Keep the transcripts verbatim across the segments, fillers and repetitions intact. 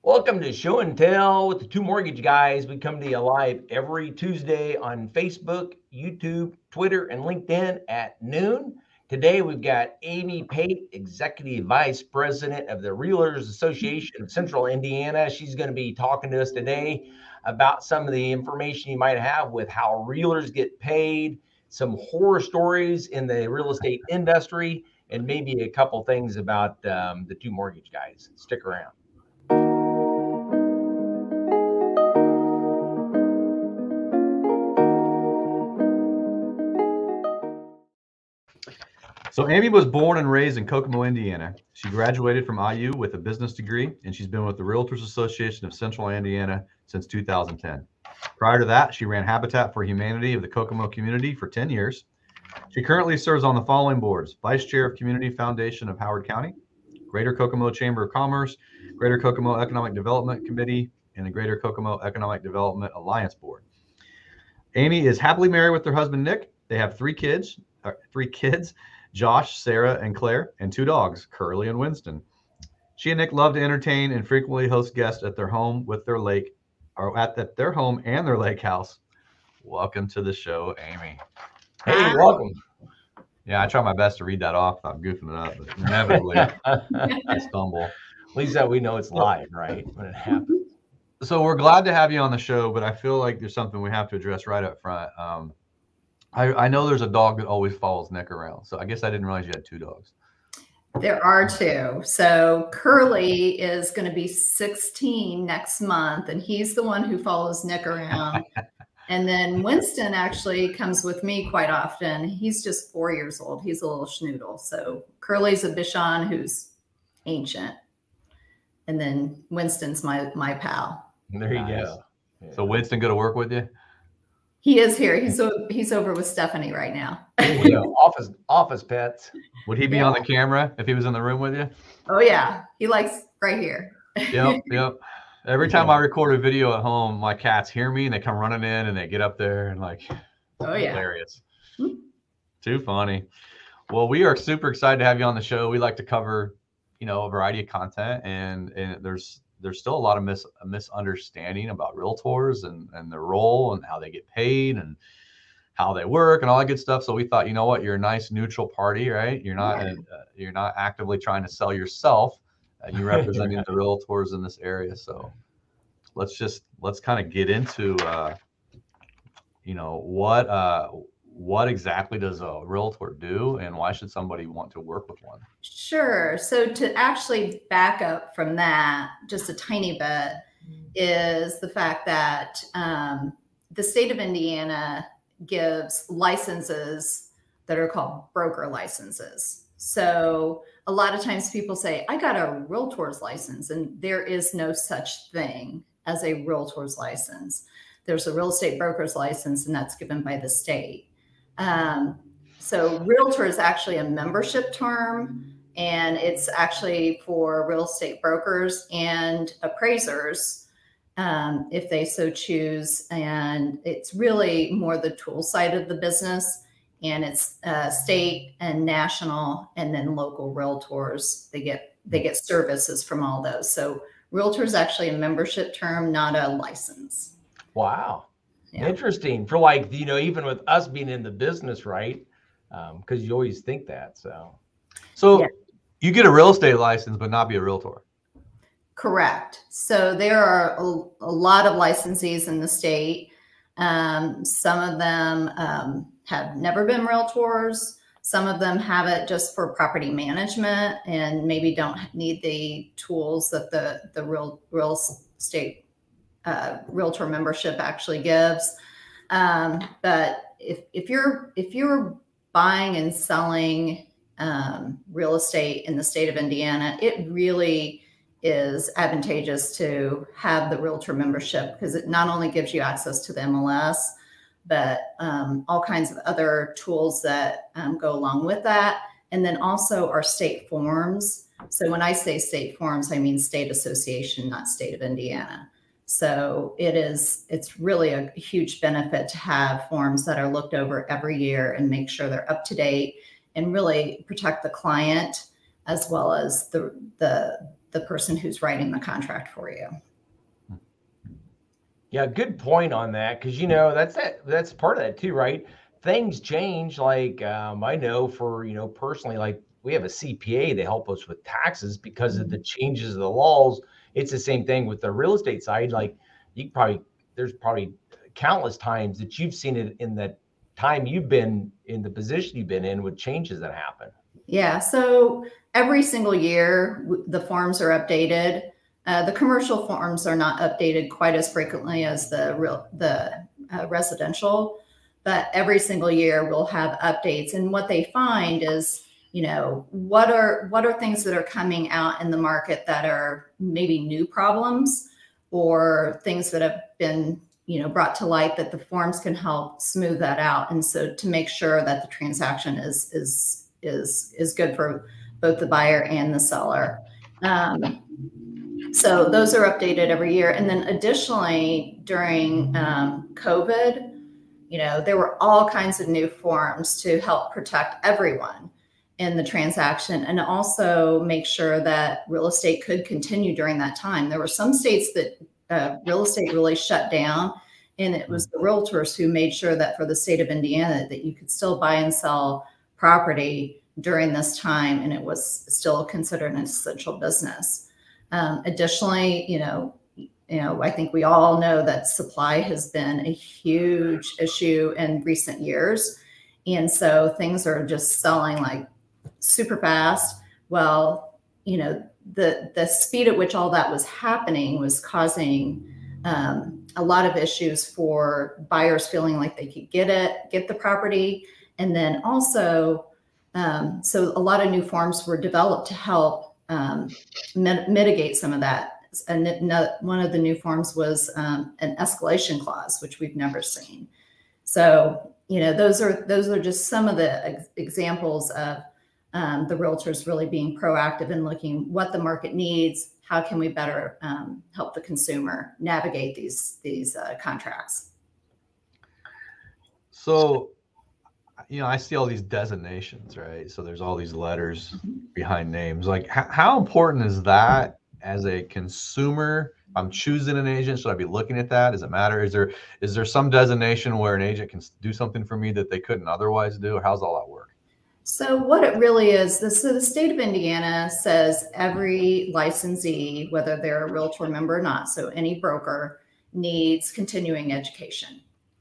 Welcome to Show and Tell with the Two Mortgage Guys. We come to you live every Tuesday on Facebook, YouTube, Twitter, and LinkedIn at noon. Today, we've got Amy Pate, Executive Vice President of the Realtors Association of Central Indiana. She's going to be talking to us today about some of the information you might have with how realtors get paid, some horror stories in the real estate industry, and maybe a couple things about um, the Two Mortgage Guys. Stick around. So Amy was born and raised in Kokomo, Indiana. She graduated from I U with a business degree, and she's been with the Realtors Association of Central Indiana since two thousand ten. Prior to that, she ran Habitat for Humanity of the Kokomo Community for ten years. She currently serves on the following boards: Vice Chair of Community Foundation of Howard County, Greater Kokomo Chamber of Commerce, Greater Kokomo Economic Development Committee, and the Greater Kokomo Economic Development Alliance Board. Amy is happily married with her husband, Nick. They have three kids, uh, three kids, Josh, Sara, and Claire, and two dogs, Curly and Winston. She and Nick love to entertain and frequently host guests at their home with their lake, or at the, their home and their lake house. Welcome to the show, Amy. Hey, welcome. Yeah, I try my best to read that off. I'm goofing it up, but inevitably I stumble. At least that we know it's live, right, when it happens. So we're glad to have you on the show, but I feel like there's something we have to address right up front. Um, I, I know there's a dog that always follows Nick around. So I guess I didn't realize you had two dogs. There are two. So Curly is going to be sixteen next month, and he's the one who follows Nick around. And then Winston actually comes with me quite often. He's just four years old. He's a little schnoodle. So Curly's a Bichon who's ancient. And then Winston's my, my pal. There you Nice. go. Yeah. So Winston go to work with you? He is here. He's he's over with Stephanie right now. You know, office office pets. Would he be Yeah. on the camera if he was in the room with you? Oh yeah, he likes right here. Yep, yep. Every time I record a video at home, my cats hear me and they come running in and they get up there and like, Oh yeah. hilarious. Too funny. Well, we are super excited to have you on the show. We like to cover, you know, a variety of content, and and there's there's still a lot of mis misunderstanding about realtors and and their role and how they get paid and how they work and all that good stuff. So we thought, you know what, you're a nice neutral party, right? You're not uh, you're not actively trying to sell yourself. Uh, you're representing the realtors in this area. So let's just let's kind of get into uh, you know, what uh, what exactly does a realtor do, and why should somebody want to work with one? Sure. So to actually back up from that just a tiny bit is the fact that um, the state of Indiana gives licenses that are called broker licenses. So a lot of times people say, I got a realtor's license, and there is no such thing as a realtor's license. There's a real estate broker's license, and that's given by the state. Um, so realtor is actually a membership term, and it's actually for real estate brokers and appraisers, um, if they so choose. And it's really more the tool side of the business, and it's uh, state and national, and then local realtors. They get they get services from all those. So realtor is actually a membership term, not a license. Wow. Yeah. Interesting. For like, you know, even with us being in the business, right? Um, because you always think that. So, So Yeah. you get a real estate license, but not be a realtor. Correct. So there are a, a lot of licensees in the state. Um, some of them um, have never been realtors. Some of them have it just for property management and maybe don't need the tools that the, the real, real estate uh, realtor membership actually gives. Um, but if, if you're, if you're buying and selling um, real estate in the state of Indiana, it really is advantageous to have the realtor membership, because it not only gives you access to the M L S, but um, all kinds of other tools that um, go along with that. And then also our state forms. So when I say state forms, I mean state association, not state of Indiana. So it is, it's really a huge benefit to have forms that are looked over every year and make sure they're up to date and really protect the client as well as the, the, the person who's writing the contract for you. Yeah, good point on that, because you know that's that that's part of that too, right? Things change. Like um, I know for you know personally, like we have a C P A to help us with taxes because of the changes of the laws. It's the same thing with the real estate side. Like you probably there's probably countless times that you've seen it in the time you've been in the position you've been in with changes that happen. Yeah, so every single year the forms are updated. Uh, the commercial forms are not updated quite as frequently as the real the uh, residential, but every single year we'll have updates. And what they find is, you know, what are what are things that are coming out in the market that are maybe new problems or things that have been, you know, brought to light that the forms can help smooth that out. And so to make sure that the transaction is is is is good for both the buyer and the seller. Um, So those are updated every year. And then additionally, during um, COVID, you know, there were all kinds of new forms to help protect everyone in the transaction and also make sure that real estate could continue during that time. There were some states that uh, real estate really shut down, and it was the realtors who made sure that for the state of Indiana that you could still buy and sell property during this time, and it was still considered an essential business. Um, additionally, you know, you know, I think we all know that supply has been a huge issue in recent years. And so things are just selling like super fast. Well, you know, the, the speed at which all that was happening was causing um, a lot of issues for buyers feeling like they could get it, get the property. And then also, um, so a lot of new forms were developed to help Um, mit mitigate some of that. And one of the new forms was um, an escalation clause, which we've never seen. So, you know, those are those are just some of the ex examples of um, the realtors really being proactive in looking what the market needs. How can we better um, help the consumer navigate these these uh, contracts? So, you know, I see all these designations, right? So there's all these letters behind names. Like, how, how important is that as a consumer? If I'm choosing an agent, should I be looking at that? Does it matter? Is there is there some designation where an agent can do something for me that they couldn't otherwise do? Or how's all that work? So what it really is, this, so the state of Indiana says every licensee, whether they're a realtor member or not, so any broker, needs continuing education.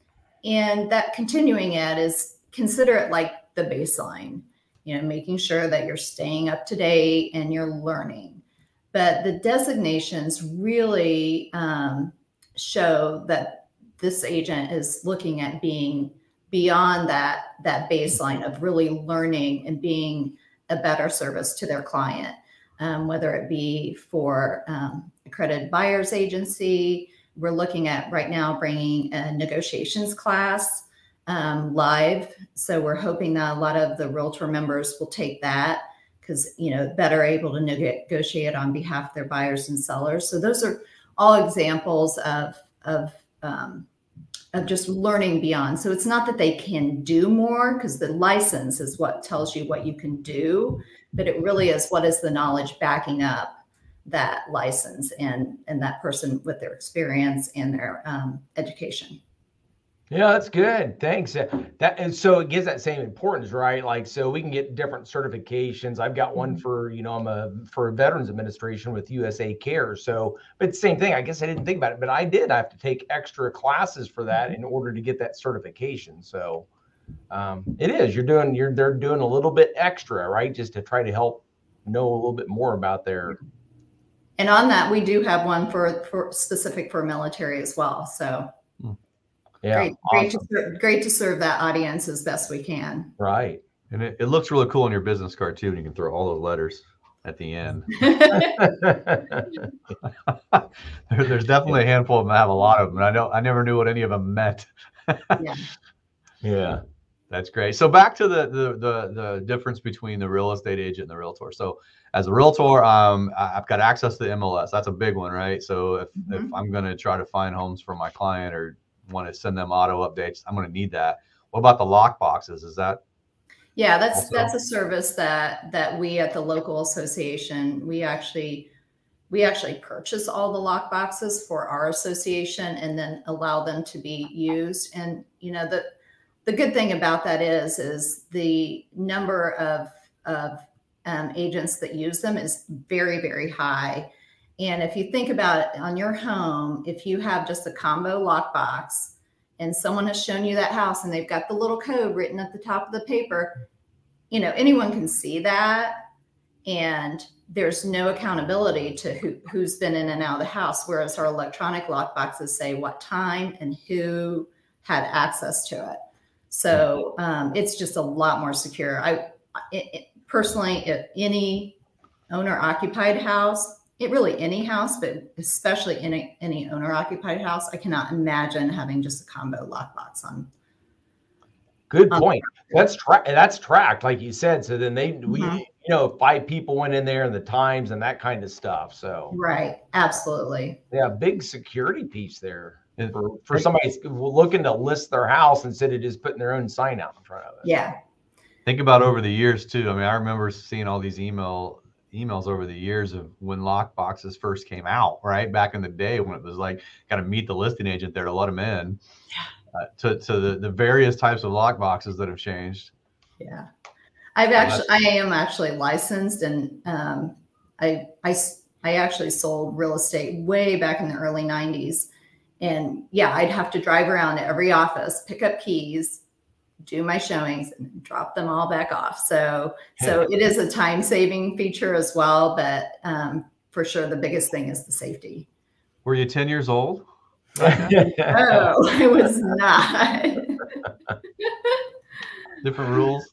And that continuing ed is, consider it like the baseline, you know, making sure that you're staying up to date and you're learning. But the designations really um, show that this agent is looking at being beyond that, that baseline of really learning and being a better service to their client, um, whether it be for um, accredited buyer's agency. We're looking at right now bringing a negotiations class um, live. So we're hoping that a lot of the realtor members will take that because, you know, better able to negotiate on behalf of their buyers and sellers. So those are all examples of, of, um, of just learning beyond. So it's not that they can do more, because the license is what tells you what you can do, but it really is what is the knowledge backing up that license and, and that person with their experience and their um, education. Yeah, that's good. Thanks. That and so it gives that same importance, right? Like, so we can get different certifications. I've got one for, you know, I'm a for Veterans Administration with U S A Care. So, but it's the same thing. I guess I didn't think about it, but I did. I have to take extra classes for that in order to get that certification. So, um, it is. You're doing. You're they're doing a little bit extra, right? Just to try to help know a little bit more about their. And on that, we do have one for for specific for military as well. So. Yeah, great, great, awesome. to serve, great to serve that audience as best we can. Right. And it, it looks really cool on your business card too, and you can throw all those letters at the end. there, there's definitely a handful of them. I have a lot of them, and I know I never knew what any of them meant. Yeah. Yeah. That's great. So back to the, the the the difference between the real estate agent and the realtor. So as a realtor, um, I've got access to the M L S. That's a big one, right? So if, mm-hmm. if I'm going to try to find homes for my client or want to send them auto updates, I'm going to need that. What about the lock boxes? Is that? Yeah, that's also? that's a service that that we at the local association, we actually we actually purchase all the lock boxes for our association and then allow them to be used. And, you know, the, the good thing about that is, is the number of, of um, agents that use them is very, very high. And if you think about it on your home, if you have just a combo lockbox and someone has shown you that house and they've got the little code written at the top of the paper, you know, anyone can see that. And there's no accountability to who, who's been in and out of the house. Whereas our electronic lockboxes say what time and who had access to it. So um, it's just a lot more secure. I it, it, personally, if any owner occupied house, it really any house, but especially any, any owner occupied house, I cannot imagine having just a combo lockbox on. Good point. That's tra- that's tracked, like you said. So then they, we, Mm-hmm. you know, five people went in there and the times and that kind of stuff. So right, absolutely. Yeah, big security piece there for, for somebody looking to list their house instead of just putting their own sign out in front of it. Yeah. Think about over the years too. I mean, I remember seeing all these email emails over the years of when lock boxes first came out, right? Back in the day when it was like, got to meet the listing agent there to let them in. Yeah. Uh, to to the, the various types of lock boxes that have changed. Yeah. I've actually, I am actually licensed, and um, I, I, I actually sold real estate way back in the early nineties. And yeah, I'd have to drive around to every office, pick up keys, do my showings, and drop them all back off. So, so it is a time saving feature as well, but um, for sure the biggest thing is the safety. Were you ten years old? Oh, I was not. Different rules.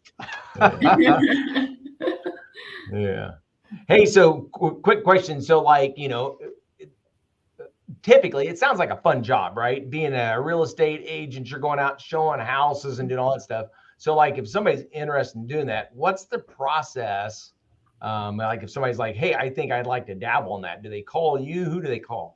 Yeah. Hey, so qu- quick question. So like, you know, typically it sounds like a fun job, right? Being a real estate agent, you're going out showing houses and doing all that stuff. So like if somebody's interested in doing that, what's the process? Um, like if somebody's like, hey, I think I'd like to dabble in that. Do they call you? Who do they call?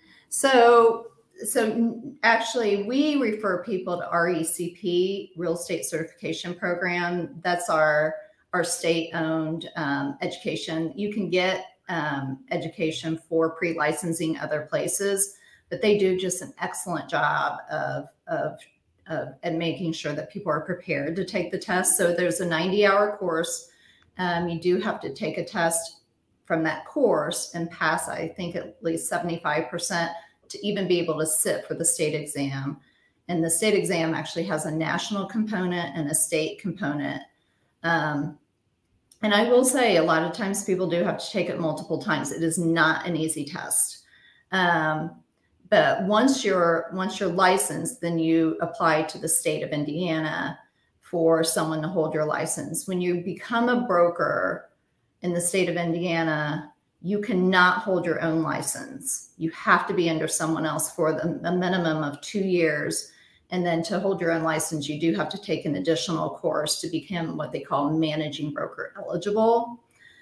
So, so actually we refer people to R E C P, Real Estate Certification Program. That's our, our state-owned um, education. You can get um, education for pre-licensing other places, but they do just an excellent job of, of, of and making sure that people are prepared to take the test. So there's a ninety hour course. Um, you do have to take a test from that course and pass, I think, at least seventy-five percent to even be able to sit for the state exam. And the state exam actually has a national component and a state component. Um, and I will say a lot of times people do have to take it multiple times. It is not an easy test. Um, but once you're, once you're licensed, then you apply to the state of Indiana for someone to hold your license. When you become a broker in the state of Indiana, you cannot hold your own license. You have to be under someone else for the, a minimum of two years. And then to hold your own license, you do have to take an additional course to become what they call managing broker eligible.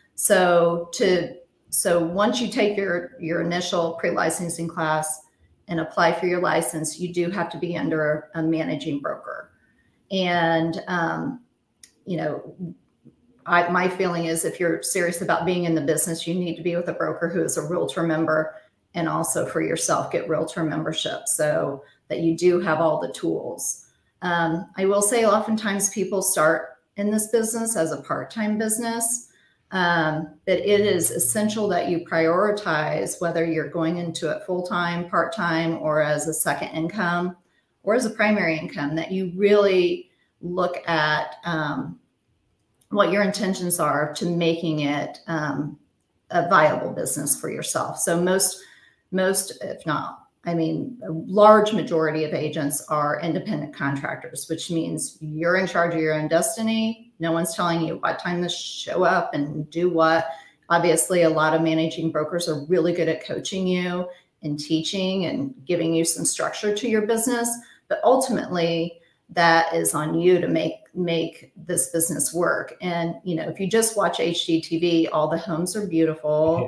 So to so once you take your, your initial pre-licensing class and apply for your license, you do have to be under a managing broker. And, um, you know, I, my feeling is if you're serious about being in the business, you need to be with a broker who is a realtor member, and also for yourself, get realtor membership so that you do have all the tools. Um, I will say oftentimes people start in this business as a part-time business, um, but it is essential that you prioritize whether you're going into it full-time, part-time, or as a second income or as a primary income, that you really look at um, what your intentions are to making it um, a viable business for yourself. So most, most, if not, I mean, a large majority of agents are independent contractors, which means you're in charge of your own destiny. No one's telling you what time to show up and do what. Obviously, a lot of managing brokers are really good at coaching you and teaching and giving you some structure to your business. But ultimately, that is on you to make make this business work. And, you know, if you just watch H G T V, all the homes are beautiful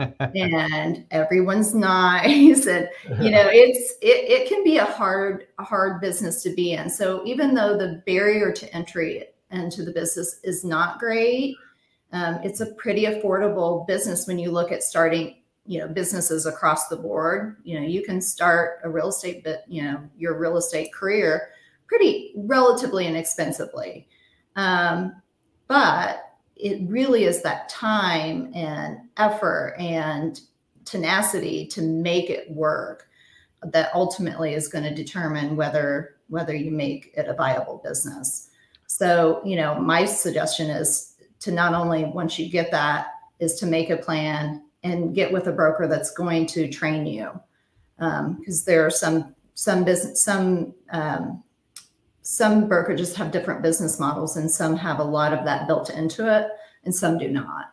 and everyone's nice. And, you know, it's, it, it can be a hard, a hard business to be in. So even though the barrier to entry into the business is not great, um, it's a pretty affordable business when you look at starting, you know, businesses across the board. You know, you can start a real estate, but you know, your real estate career pretty relatively inexpensively. Um, but it really is that time and effort and tenacity to make it work that ultimately is going to determine whether whether you make it a viable business. So, you know, my suggestion is to not only, once you get that, is to make a plan and get with a broker that's going to train you. Um, because there are some some business some um, some brokerages have different business models, and some have a lot of that built into it, and some do not.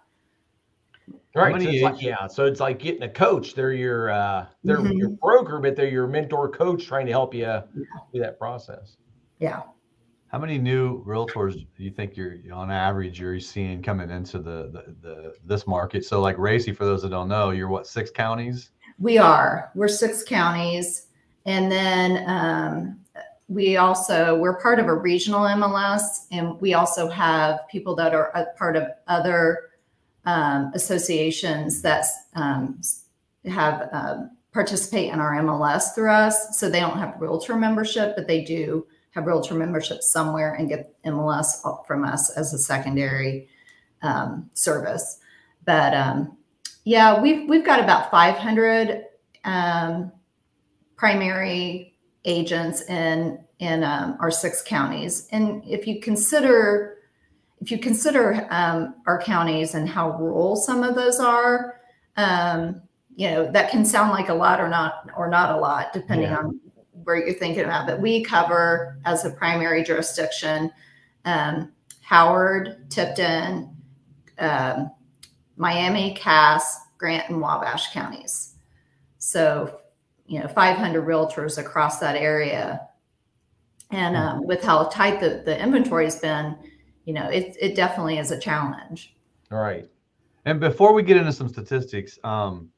Right. So it's like, yeah. So it's like getting a coach. They're your uh, they're Mm-hmm. your broker, but they're your mentor coach trying to help you yeah. through that process. Yeah. How many new realtors do you think you're on average you're seeing coming into the the, the this market? So like R A C I, for those that don't know, you're what, six counties? We are. We're six counties, and then um, we also we're part of a regional M L S, and we also have people that are a part of other Um, associations that um, have uh, participate in our M L S through us. So they don't have realtor membership, but they do have realtor membership somewhere and get M L S from us as a secondary um, service. But um, yeah, we've we've got about five hundred um, primary agents in in um, our six counties, and if you consider. If you consider um, our counties and how rural some of those are, um, you know, that can sound like a lot or not, or not a lot, depending yeah. on where you're thinking about. But we cover, as a primary jurisdiction, um, Howard, Tipton, um, Miami, Cass, Grant, and Wabash counties. So, you know, five hundred realtors across that area. And um, with how tight the, the inventory has been, you know, it, it definitely is a challenge. All right. And before we get into some statistics, um,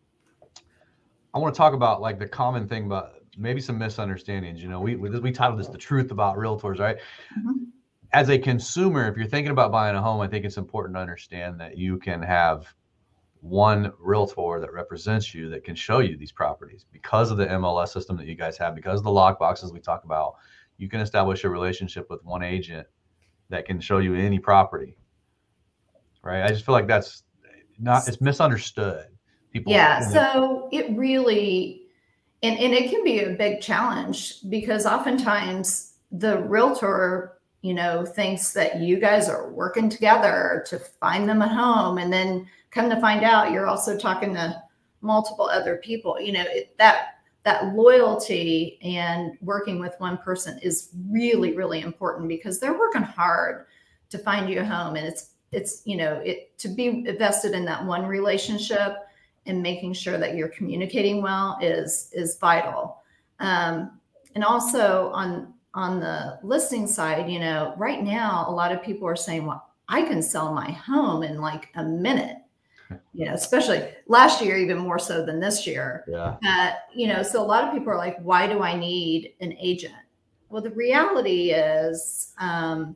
I want to talk about like the common thing about maybe some misunderstandings. You know, we, we, we titled this The Truth About Realtors, right? Mm-hmm. As a consumer, if you're thinking about buying a home, I think it's important to understand that you can have one realtor that represents you that can show you these properties because of the M L S system that you guys have, because of the lock boxes we talk about. You can establish a relationship with one agent that can show you any property, right? I just feel like that's not, it's misunderstood. People. Yeah, so it really, and, and it can be a big challenge because oftentimes the realtor, you know, thinks that you guys are working together to find them a home, and then come to find out you're also talking to multiple other people. You know, it, that that loyalty and working with one person is really, really important because they're working hard to find you a home. And it's, it's, you know, it, to be invested in that one relationship and making sure that you're communicating well is, is vital. Um, and also on, on the listing side, you know, right now, a lot of people are saying, well, I can sell my home in like a minute. You know, especially last year, even more so than this year. Yeah. Uh, you know, so a lot of people are like, why do I need an agent? Well, the reality is um,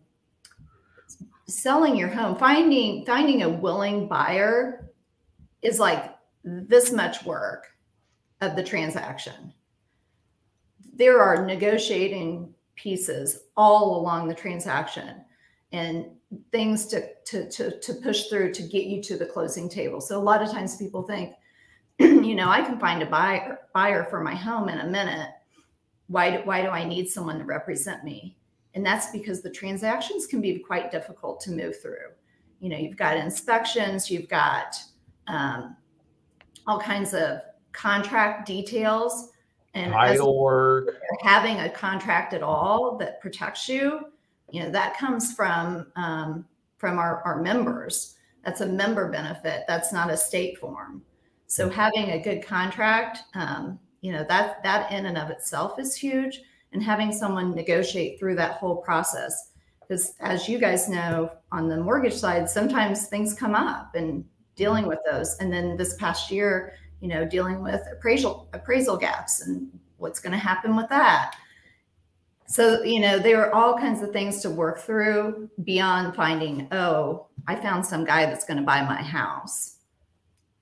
selling your home, finding, finding a willing buyer is like this much work of the transaction. There are negotiating pieces all along the transaction and things to, to, to, to push through to get you to the closing table. So a lot of times people think, you know, I can find a buyer buyer for my home in a minute. Why do, why do I need someone to represent me? And that's because the transactions can be quite difficult to move through. You know, you've got inspections, you've got um, all kinds of contract details, and title work. Having a contract at all that protects you, you know, that comes from um, from our, our members. That's a member benefit. That's not a state form. So having a good contract, um, you know, that that in and of itself is huge. And having someone negotiate through that whole process, because as you guys know, on the mortgage side, sometimes things come up and dealing with those. And then this past year, you know, dealing with appraisal appraisal gaps and what's going to happen with that. So, you know, there are all kinds of things to work through beyond finding, oh, I found some guy that's going to buy my house.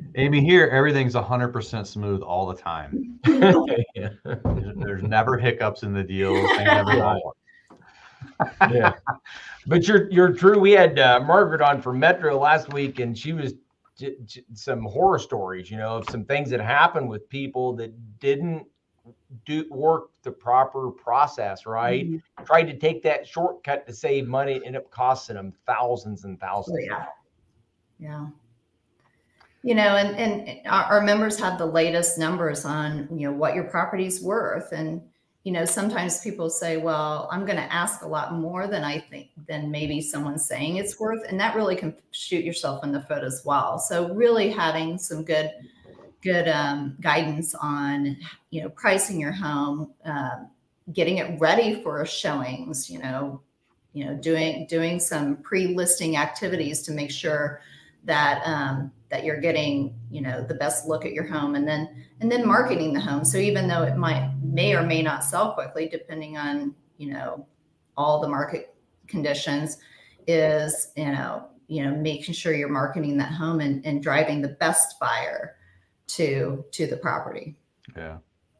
Amy, here, everything's one hundred percent smooth all the time. Yeah. There's, there's never hiccups in the deal. Things never go wrong. Yeah. But you're you're true. We had uh, Margaret on for Metro last week, and she was j- j- some horror stories, you know, of some things that happened with people that didn't do work the proper process, right? Mm-hmm. Tried to take that shortcut to save money, and ended up costing them thousands and thousands. Oh, yeah. Yeah. You know, and, and our members have the latest numbers on, you know, what your property's worth. And, you know, sometimes people say, well, I'm going to ask a lot more than I think, than maybe someone's saying it's worth. And that really can shoot yourself in the foot as well. So really having some good, good um, guidance on, you know, pricing your home, uh, getting it ready for showings, you know, you know, doing, doing some pre-listing activities to make sure that, um, that you're getting, you know, the best look at your home, and then, and then marketing the home. So even though it might, may or may not sell quickly, depending on, you know, all the market conditions, is, you know, you know, making sure you're marketing that home and, and driving the best buyer to, to the property. Yeah.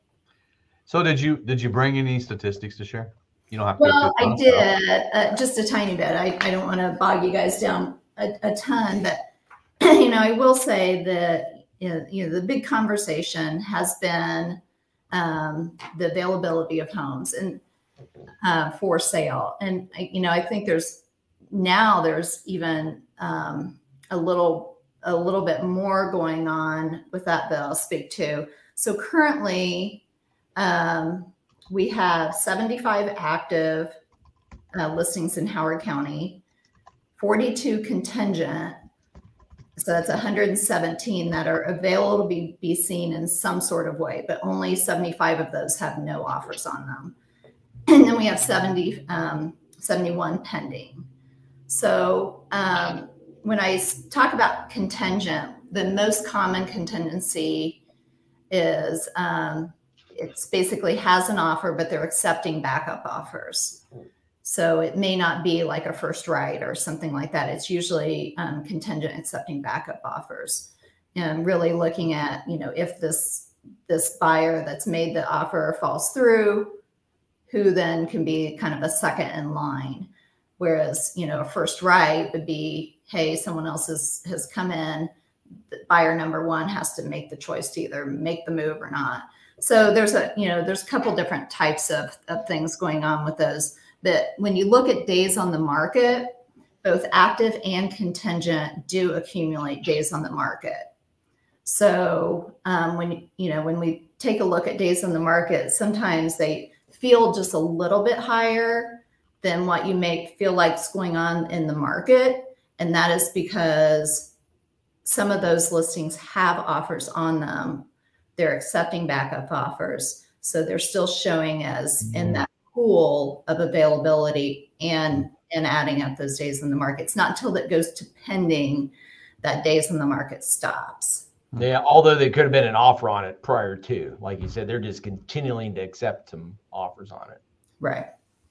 So did you, did you bring any statistics to share? You don't have to. Well, I did uh, just a tiny bit. I, I don't want to bog you guys down a, a ton, but you know, I will say that, you know, the big conversation has been um, the availability of homes and uh, for sale. And, you know, I think there's now there's even um, a little, a little bit more going on with that that I'll speak to. So currently um, we have seventy-five active uh, listings in Howard County, forty-two contingent. So that's one hundred seventeen that are available to be, be seen in some sort of way, but only seventy-five of those have no offers on them. And then we have seventy, um, seventy-one pending. So um, when I talk about contingent, the most common contingency is um, it's basically has an offer, but they're accepting backup offers. So it may not be like a first right or something like that. It's usually um, contingent accepting backup offers, and really looking at, you know, if this, this buyer that's made the offer falls through, who then can be kind of a second in line. Whereas, you know, a first right would be, hey, someone else has, has come in, the buyer number one has to make the choice to either make the move or not. So there's a, you know, there's a couple different types of, of things going on with those. That when you look at days on the market, both active and contingent do accumulate days on the market. So um, when, you know, when we take a look at days on the market, sometimes they feel just a little bit higher than what you may feel like is going on in the market. And that is because some of those listings have offers on them. They're accepting backup offers. So they're still showing as in that pool of availability and and adding up those days in the market. It's not until that goes to pending that days in the market stops. Yeah, although they could have been an offer on it prior to, like you said, they're just continuing to accept some offers on it. Right.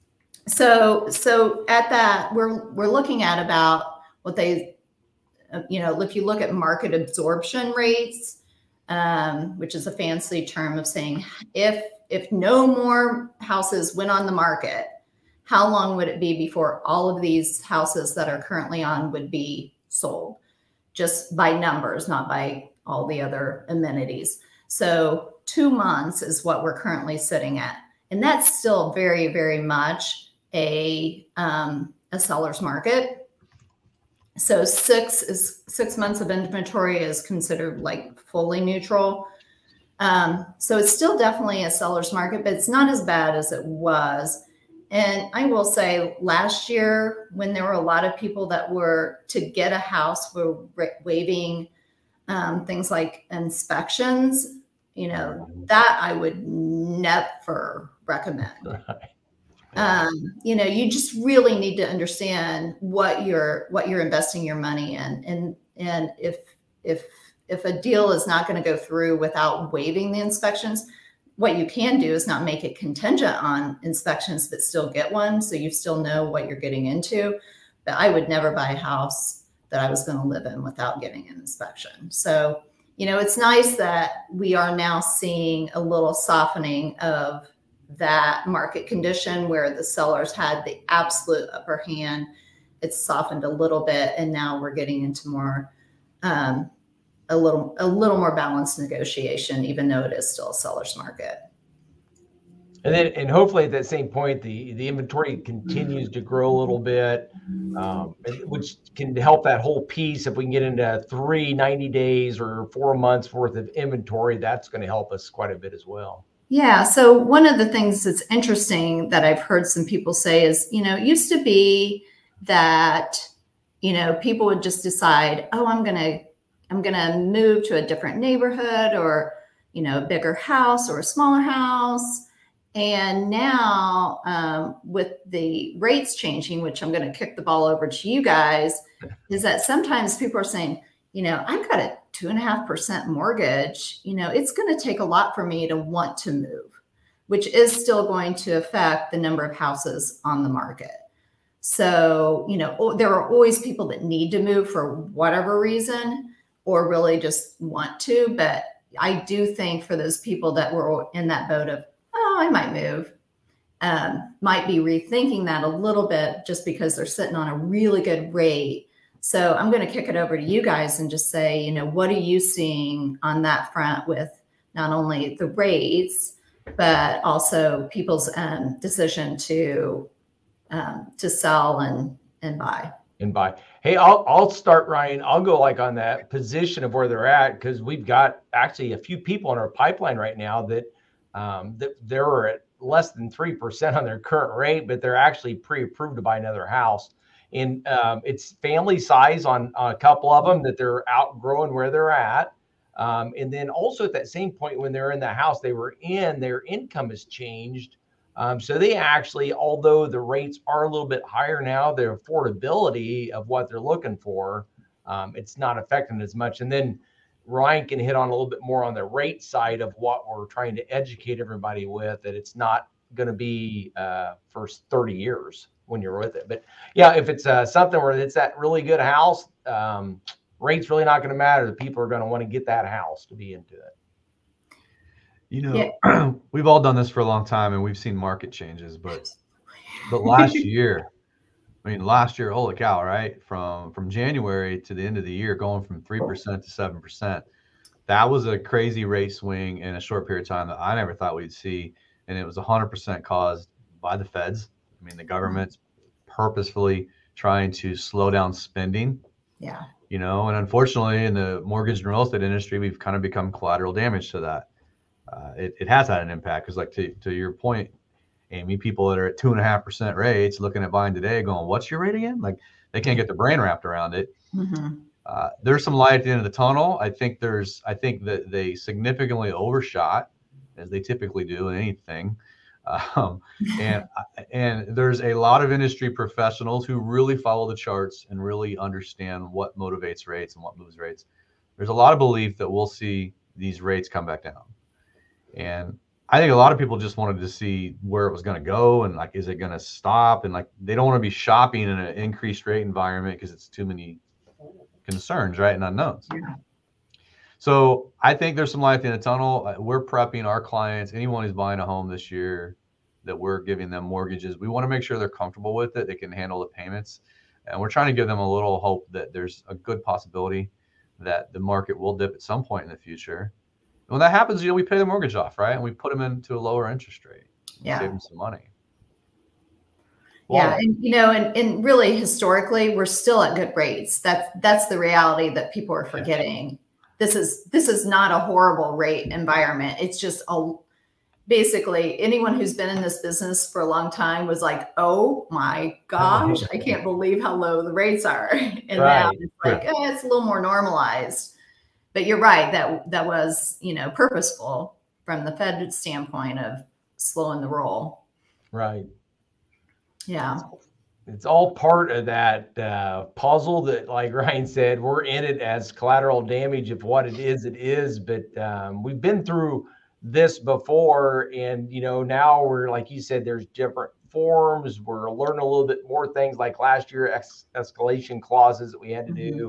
So so at that, we're we're looking at about what they, you know, if you look at market absorption rates, um, which is a fancy term of saying if If no more houses went on the market, how long would it be before all of these houses that are currently on would be sold? Just by numbers, not by all the other amenities. So two months is what we're currently sitting at. And that's still very, very much a, um, a seller's market. So six is six months of inventory is considered like fully neutral. Um, so it's still definitely a seller's market, but it's not as bad as it was. And I will say last year, when there were a lot of people that were to get a house, were waiving um, things like inspections, you know, that I would never recommend. Right. Um, you know, you just really need to understand what you're, what you're investing your money in. And, and if, if, If a deal is not going to go through without waiving the inspections, what you can do is not make it contingent on inspections, but still get one. So you still know what you're getting into. But I would never buy a house that I was going to live in without getting an inspection. So, you know, it's nice that we are now seeing a little softening of that market condition where the sellers had the absolute upper hand. It's softened a little bit, and now we're getting into more, um, a little, a little more balanced negotiation, even though it is still a seller's market. And then, and hopefully at that same point, the, the inventory continues to grow a little bit, um, which can help that whole piece. If we can get into three ninety days or four months worth of inventory, that's going to help us quite a bit as well. Yeah. So one of the things that's interesting that I've heard some people say is, you know, it used to be that, you know, people would just decide, oh, I'm going to, I'm going to move to a different neighborhood, or, you know, a bigger house or a smaller house. And now um, with the rates changing, which I'm going to kick the ball over to you guys, is that sometimes people are saying, you know, I've got a two and a half percent mortgage. You know, it's going to take a lot for me to want to move, which is still going to affect the number of houses on the market. So, you know, there are always people that need to move for whatever reason, or really just want to. But I do think for those people that were in that boat of, oh, I might move, um, might be rethinking that a little bit just because they're sitting on a really good rate. So I'm going to kick it over to you guys and just say, you know, what are you seeing on that front with not only the rates, but also people's um, decision to um, to sell and and buy. And buy. Hey, I'll I'll start, Ryan. I'll go like on that position of where they're at, because we've got actually a few people in our pipeline right now that um, that they're at less than three percent on their current rate, but they're actually pre-approved to buy another house. And um, it's family size on, on a couple of them that they're outgrowing where they're at. Um, and then also at that same point when they're in the house they were in, their income has changed. Um, so they actually, although the rates are a little bit higher now, their affordability of what they're looking for, um, it's not affecting as much. And then Ryan can hit on a little bit more on the rate side of what we're trying to educate everybody with, that it's not going to be uh, for thirty years when you're with it. But yeah, if it's uh, something where it's that really good house, um, rate's really not going to matter. The people are going to want to get that house to be into it. You know, yeah. We've all done this for a long time and we've seen market changes, but but last year, I mean, last year, holy cow, right? From from January to the end of the year, going from three percent to seven percent. That was a crazy rate swing in a short period of time that I never thought we'd see. And it was one hundred percent caused by the feds. I mean, the government's purposefully trying to slow down spending. Yeah. You know, and unfortunately, in the mortgage and real estate industry, we've kind of become collateral damage to that. Uh, it, it has had an impact because, like, to, to your point, Amy, people that are at two and a half percent rates looking at buying today going, what's your rate again? Like, they can't get their brain wrapped around it. Mm-hmm. Uh, there's some light at the end of the tunnel. I think there's, I think that they significantly overshot, as they typically do in anything. Um, and, and there's a lot of industry professionals who really follow the charts and really understand what motivates rates and what moves rates. There's a lot of belief that we'll see these rates come back down. And I think a lot of people just wanted to see where it was going to go and, like, is it going to stop? And, like, they don't want to be shopping in an increased rate environment because it's too many concerns, right, and unknowns. Yeah. So I think there's some light at the end of the tunnel. We're prepping our clients, anyone who's buying a home this year, that we're giving them mortgages. We want to make sure they're comfortable with it. They can handle the payments. And we're trying to give them a little hope that there's a good possibility that the market will dip at some point in the future. And when that happens, you know, we pay the mortgage off, right? And we put them into a lower interest rate. Yeah. Save them some money. Wow. Yeah. And, you know, and, and really historically, we're still at good rates. That's, that's the reality that people are forgetting. Yeah. This is, this is not a horrible rate environment. It's just a, basically anyone who's been in this business for a long time was like, oh my gosh, I can't believe how low the rates are. And right. Now it's like, yeah. eh, it's a little more normalized. But you're right, that that was, you know, purposeful from the Fed standpoint of slowing the roll. Right. Yeah. It's all part of that uh, puzzle that, like Ryan said, we're in it as collateral damage. If what it is, it is. But um, we've been through this before. And, you know, now we're, like you said, there's different forms. We're learning a little bit more things, like last year, ex escalation clauses that we had to mm-hmm. do.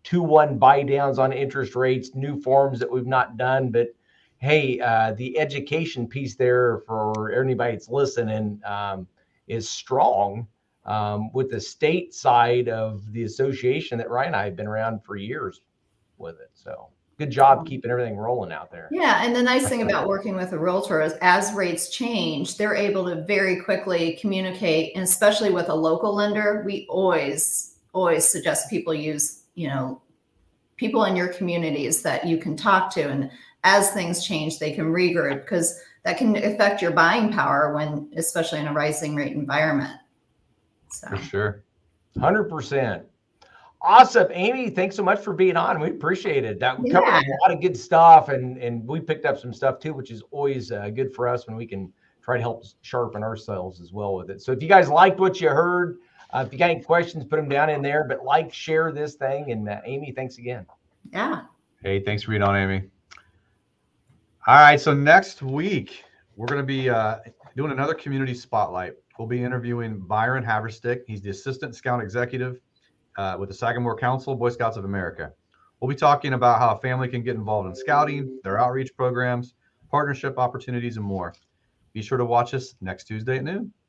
two one buy downs on interest rates, new forms that we've not done. But hey, uh, the education piece there for anybody that's listening um, is strong um, with the state side of the association that Ryan and I have been around for years with it. So good job keeping everything rolling out there. Yeah, and the nice thing about working with a realtor is as rates change, they're able to very quickly communicate, and especially with a local lender, we always, always suggest people use, you know, people in your communities that you can talk to. And as things change, they can regroup, because that can affect your buying power when, especially in a rising rate environment. So. For sure. one hundred percent. Awesome. Amy, thanks so much for being on. We appreciate it. That Yeah. covered a lot of good stuff, and, and we picked up some stuff too, which is always uh, good for us when we can try to help sharpen ourselves as well with it. So if you guys liked what you heard, uh, if you got any questions, put them down in there, but like, share this thing. And uh, Amy, thanks again. Yeah. Hey, thanks for being on, Amy. All right. So next week, we're going to be uh, doing another community spotlight. We'll be interviewing Byron Haverstick. He's the Assistant Scout Executive Uh, with the Sagamore Council, Boy Scouts of America. We'll be talking about how a family can get involved in scouting, their outreach programs, partnership opportunities, and more. Be sure to watch us next Tuesday at noon.